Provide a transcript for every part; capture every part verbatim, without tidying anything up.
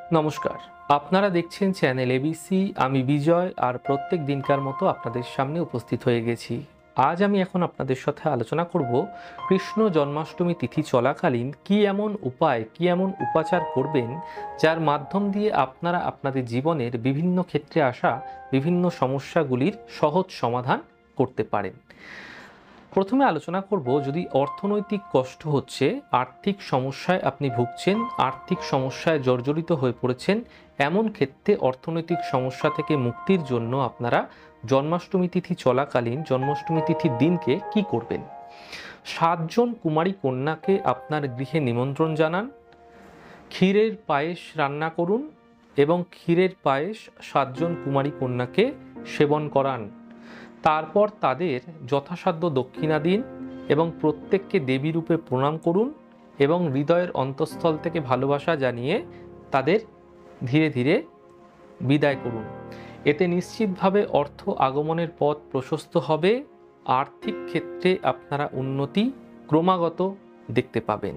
নমস্কার, আপনারা দেখছেন চ্যানেল এবিসি। আমি বিজয় আর প্রত্যেক দিনকার মতো আপনাদের সামনে উপস্থিত হয়ে গেছি। আজ আমি এখন আপনাদের সাথে আলোচনা করব কৃষ্ণ জন্মাষ্টমী তিথি চলাকালীন কি এমন উপায় কি এমন উপাচার করবেন যার মাধ্যম দিয়ে আপনারা আপনাদের জীবনের বিভিন্ন ক্ষেত্রে আসা বিভিন্ন সমস্যাগুলির সহজ সমাধান করতে পারেন। প্রথমে আলোচনা করব, যদি অর্থনৈতিক কষ্ট হচ্ছে, আর্থিক সমস্যায় আপনি ভুগছেন, আর্থিক সমস্যায় জর্জরিত হয়ে পড়েছেন, এমন ক্ষেত্রে অর্থনৈতিক সমস্যা থেকে মুক্তির জন্য আপনারা জন্মাষ্টমী তিথি চলাকালীন জন্মাষ্টমী তিথির দিনকে কি করবেন? সাতজন কুমারী কন্যাকে আপনার গৃহে নিমন্ত্রণ জানান, ক্ষীরের পায়েস রান্না করুন এবং ক্ষীরের পায়েস সাতজন কুমারী কন্যাকে সেবন করান। তারপর তাদের যথাসাধ্য দক্ষিণা দিন এবং প্রত্যেককে দেবী রূপে প্রণাম করুন এবং হৃদয়ের অন্তঃস্থল থেকে ভালোবাসা জানিয়ে তাদের ধীরে ধীরে বিদায় করুন। এতে নিশ্চিতভাবে অর্থ আগমনের পথ প্রশস্ত হবে, আর্থিক ক্ষেত্রে আপনারা উন্নতি ক্রমাগত দেখতে পাবেন।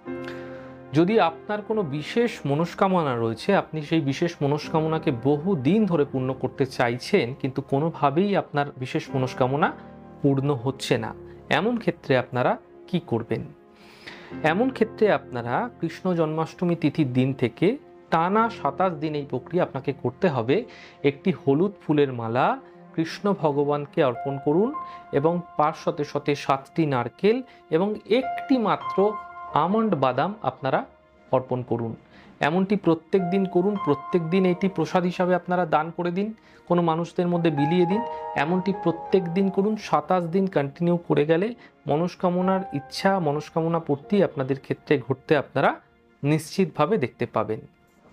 যদি আপনার কোনো বিশেষ মনস্কামনা রয়েছে, আপনি সেই বিশেষ মনস্কামনাকে বহু দিন ধরে পূর্ণ করতে চাইছেন কিন্তু কোনোভাবেই আপনার বিশেষ মনস্কামনা পূর্ণ হচ্ছে না, এমন ক্ষেত্রে আপনারা কি করবেন? এমন ক্ষেত্রে আপনারা কৃষ্ণ জন্মাষ্টমী তিথির দিন থেকে টানা সাতাশ দিন এই প্রক্রিয়া আপনাকে করতে হবে। একটি হলুদ ফুলের মালা কৃষ্ণ ভগবানকে অর্পণ করুন এবং পাঁচ শতে শতে সাতটি নারকেল এবং একটি মাত্র আমন্ড বাদাম আপনারা অর্পণ করুন। এমনটি প্রত্যেক দিন করুন। প্রত্যেক দিন এটি প্রসাদ হিসাবে আপনারা দান করে দিন, কোনো মানুষদের মধ্যে বিলিয়ে দিন। এমনটি প্রত্যেক দিন করুন। সাতাশ দিন কন্টিনিউ করে গেলে মনস্কামনার ইচ্ছা মনস্কামনা পূর্তি আপনাদের ক্ষেত্রে ঘটতে আপনারা নিশ্চিতভাবে দেখতে পাবেন।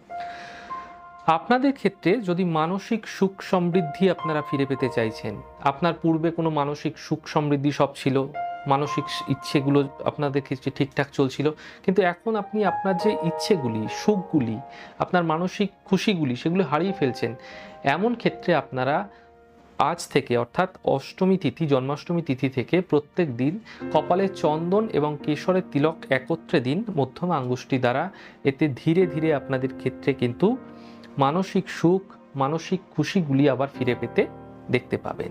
আপনাদের ক্ষেত্রে যদি মানসিক সুখ সমৃদ্ধি আপনারা ফিরে পেতে চাইছেন, আপনার পূর্বে কোনো মানসিক সুখ সমৃদ্ধি সব ছিল, মানসিক ইচ্ছেগুলো আপনাদের ক্ষেত্রে ঠিকঠাক চলছিল, কিন্তু এখন আপনি আপনার যে ইচ্ছেগুলি সুখগুলি আপনার মানসিক খুশিগুলি সেগুলো হারিয়ে ফেলছেন, এমন ক্ষেত্রে আপনারা আজ থেকে অর্থাৎ অষ্টমী তিথি জন্মাষ্টমী তিথি থেকে প্রত্যেক দিন কপালে চন্দন এবং কেশরের তিলক একত্রে দিন মধ্যম আঙ্গুষ্টি দ্বারা। এতে ধীরে ধীরে আপনাদের ক্ষেত্রে কিন্তু মানসিক সুখ মানসিক খুশিগুলি আবার ফিরে পেতে দেখতে পাবেন।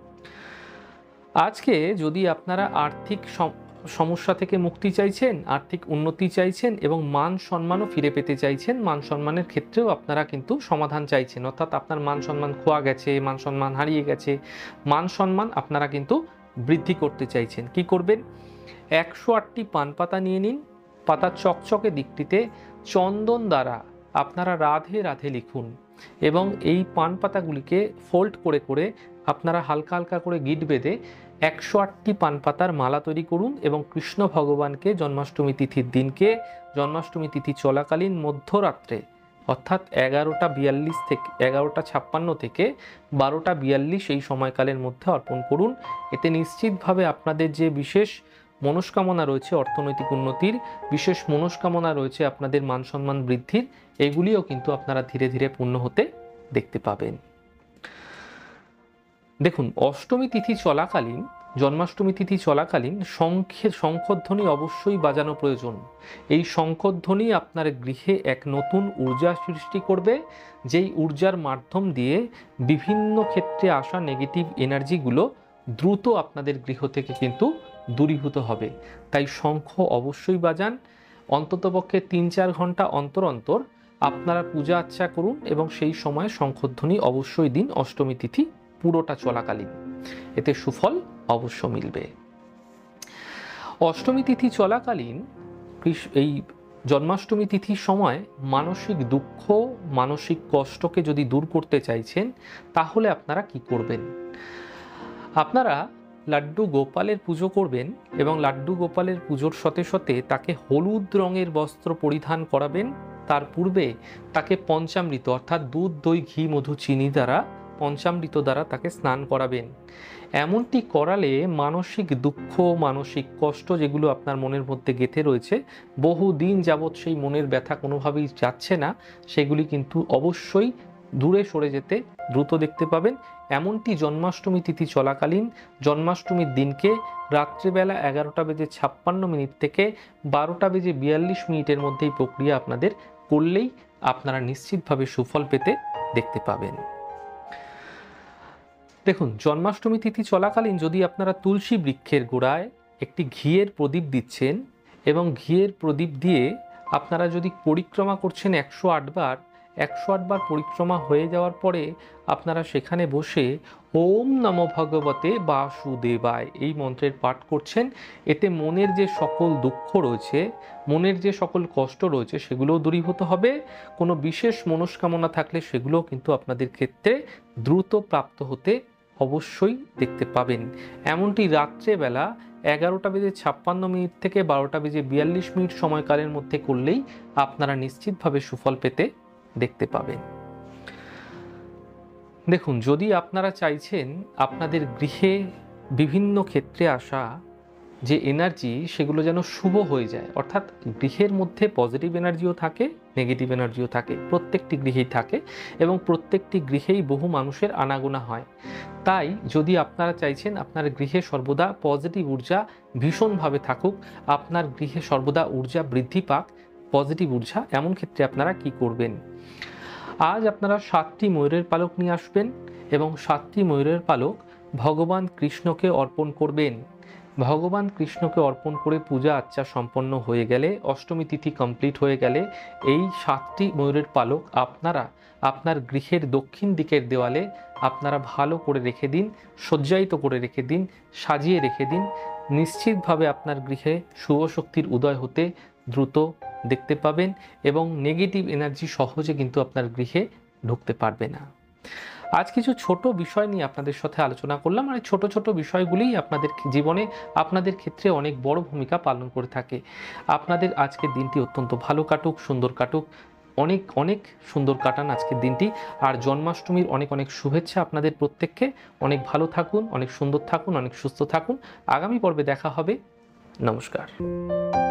আজকে যদি আপনারা আর্থিক সমস্যা থেকে মুক্তি চাইছেন, আর্থিক উন্নতি চাইছেন এবং মান সম্মানও ফিরে পেতে চাইছেন, মান সম্মানের ক্ষেত্রেও আপনারা কিন্তু সমাধান চাইছেন, অর্থাৎ আপনার মান সম্মান খোয়া গেছে, মান সম্মান হারিয়ে গেছে, মান সম্মান আপনারা কিন্তু বৃদ্ধি করতে চাইছেন, কি করবেন? একশো আটটি পান পাতা নিয়ে নিন। পাতার চকচকে দিকটিতে চন্দন দ্বারা আপনারা রাধে রাধে লিখুন এবং এই পান পাতাগুলিকে ফোল্ড করে করে আপনারা হালকা হালকা করে গিট বেঁধে একশো আটটি পান পাতার মালা তৈরি করুন এবং কৃষ্ণ ভগবানকে জন্মাষ্টমী তিথির দিনকে জন্মাষ্টমী তিথি চলাকালীন মধ্যরাত্রে অর্থাৎ এগারোটা বিয়াল্লিশ থেকে এগারোটা ছাপ্পান্ন থেকে বারোটা বিয়াল্লিশ এই সময়কালের মধ্যে অর্পণ করুন। এতে নিশ্চিতভাবে আপনাদের যে বিশেষ মনস্কামনা রয়েছে অর্থনৈতিক উন্নতির, বিশেষ মনস্কামনা রয়েছে আপনাদের মান সম্মান বৃদ্ধির, এগুলিও কিন্তু আপনারা ধীরে ধীরে পূর্ণ হতে দেখতে পাবেন। দেখুন, অষ্টমী তিথি চলাকালীন জন্মাষ্টমী তিথি চলাকালীন শঙ্খে শঙ্খধ্বনি অবশ্যই বাজানো প্রয়োজন। এই শঙ্খধ্বনি আপনার গৃহে এক নতুন ঊর্জা সৃষ্টি করবে, যেই ঊর্জার মাধ্যম দিয়ে বিভিন্ন ক্ষেত্রে আসা নেগেটিভ এনার্জিগুলো দ্রুত আপনাদের গৃহ থেকে কিন্তু দূরীভূত হবে। তাই শঙ্খ অবশ্যই বাজান। অন্ততপক্ষে তিন চার ঘন্টা অন্তর অন্তর আপনারা পূজা আর্চা করুন এবং সেই সময় শঙ্খধ্বনি অবশ্যই দিন অষ্টমী তিথি পুরোটা চলাকালীন, এতে সুফল অবশ্য মিলবে। অষ্টমী তিথি চলাকালীন এই জন্মাষ্টমী তিথির সময় মানসিক দুঃখ মানসিক কষ্টকে যদি দূর করতে চাইছেন তাহলে আপনারা কি করবেন? আপনারা লাড্ডু গোপালের পুজো করবেন এবং লাড্ডু গোপালের পুজোর সাথে সাথে তাকে হলুদ রঙের বস্ত্র পরিধান করাবেন। তার পূর্বে তাকে পঞ্চামৃত অর্থাৎ দুধ দই ঘি মধু চিনি দ্বারা পঞ্চামৃত দ্বারা তাকে স্নান করাবেন। এমনটি করালে মানসিক দুঃখ মানসিক কষ্ট যেগুলো আপনার মনের মধ্যে গেঁথে রয়েছে, বহু দিন যাবৎ সেই মনের ব্যথা কোনোভাবেই যাচ্ছে না, সেগুলি কিন্তু অবশ্যই দূরে সরে যেতে দ্রুত দেখতে পাবেন। এমনটি জন্মাষ্টমী তিথি চলাকালীন জন্মাষ্টমীর দিনকে রাত্রিবেলা এগারোটা বেজে ছাপ্পান্ন মিনিট থেকে বারোটা বেজে বিয়াল্লিশ মিনিটের মধ্যে এই প্রক্রিয়া আপনাদের করলেই আপনারা নিশ্চিতভাবে সুফল পেতে দেখতে পাবেন। দেখুন, জন্মাষ্টমী তিথি চলাকালীন যদি আপনারা তুলসী বৃক্ষের গোড়ায় একটি ঘিয়ের প্রদীপ দিচ্ছেন এবং ঘিয়ের প্রদীপ দিয়ে আপনারা যদি পরিক্রমা করছেন একশো আটবার, একশো আটবার পরিক্রমা হয়ে যাওয়ার পরে আপনারা সেখানে বসে ওম নমো ভগবতে বাসুদেবায় এই মন্ত্রের পাঠ করছেন, এতে মনের যে সকল দুঃখ রয়েছে, মনের যে সকল কষ্ট রয়েছে সেগুলোও দূরীভূত হবে। কোনো বিশেষ মনস্কামনা থাকলে সেগুলোও কিন্তু আপনাদের ক্ষেত্রে দ্রুত প্রাপ্ত হতে অবশ্যই দেখতে পাবেন। এমনটি রাত্রেবেলা এগারোটা বেজে ছাপ্পান্ন মিনিট থেকে বারোটা বেজে বিয়াল্লিশ মিনিট সময়কালের মধ্যে করলেই আপনারা নিশ্চিতভাবে সুফল পেতে দেখতে পাবেন। দেখুন, যদি আপনারা চাইছেন আপনাদের গৃহে বিভিন্ন ক্ষেত্রে আসা যে এনার্জি সেগুলো যেন শুভ হয়ে যায়, অর্থাৎ গৃহের মধ্যে পজিটিভ এনার্জিও থাকে, নেগেটিভ এনার্জিও থাকে, প্রত্যেকটি গৃহেই থাকে এবং প্রত্যেকটি গৃহেই বহু মানুষের আনাগোনা হয়। তাই যদি আপনারা চাইছেন আপনার গৃহে সর্বদা পজিটিভ ঊর্জা ভীষণভাবে থাকুক, আপনার গৃহে সর্বদা ঊর্জা বৃদ্ধি পাক, পজিটিভ ঊর্জা, এমন ক্ষেত্রে আপনারা কি করবেন? আজ আপনারা সাতটি ময়ূরের পালক নিয়ে আসবেন এবং সাতটি ময়ূরের পালক ভগবান কৃষ্ণকে অর্পণ করবেন। ভগবান কৃষ্ণকে অর্পণ করে পূজা আর্চা সম্পন্ন হয়ে গেলে, অষ্টমী তিথি কমপ্লিট হয়ে গেলে এই সাতটি ময়ূরের পালক আপনারা আপনার গৃহের দক্ষিণ দিকের দেওয়ালে আপনারা ভালো করে রেখে দিন, সজ্জায়িত করে রেখে দিন, সাজিয়ে রেখে দিন। নিশ্চিতভাবে আপনার গৃহে শুভ শক্তির উদয় হতে দ্রুত দেখতে পাবেন এবং নেগেটিভ এনার্জি সহজে কিন্তু আপনার গৃহে ঢুকতে পারবে না। আজ কিছু ছোট বিষয় নিয়ে আপনাদের সাথে আলোচনা করলাম, আর এই ছোট ছোট বিষয়গুলিই আপনাদের জীবনে আপনাদের ক্ষেত্রে অনেক বড় ভূমিকা পালন করে থাকে। আপনাদের আজকের দিনটি অত্যন্ত ভালো কাটুক, সুন্দর কাটুক, অনেক অনেক সুন্দর কাটান আজকের দিনটি। আর জন্মাষ্টমীর অনেক অনেক শুভেচ্ছা আপনাদের প্রত্যেককে। অনেক ভালো থাকুন, অনেক সুন্দর থাকুন, অনেক সুস্থ থাকুন। আগামী পর্বে দেখা হবে। নমস্কার।